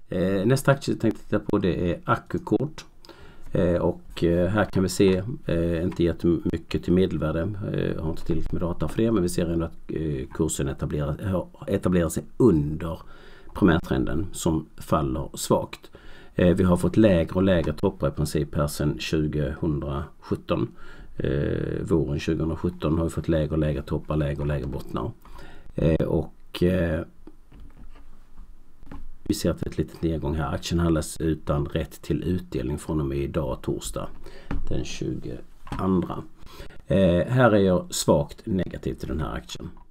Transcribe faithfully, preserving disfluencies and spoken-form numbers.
Eh, nästa aktie jag tänkte titta på, det är Accukort. Eh, och eh, här kan vi se, eh, inte jättemycket till medelvärde, eh, har inte tillräckligt med data för det, men vi ser ändå att eh, kursen etablerar, har etablerat sig under primärtrenden som faller svagt. Eh, vi har fått lägre och lägre toppar i princip här sedan tjugohundrasjutton. Eh, våren tjugohundrasjutton har vi fått lägre och lägre toppar, lägre och lägre bottnar. Eh, och eh, vi ser att ett litet nedgång här. Aktien handlas utan rätt till utdelning från och med idag, torsdag den tjugoandra. Eh, här är jag svagt negativ till den här aktien.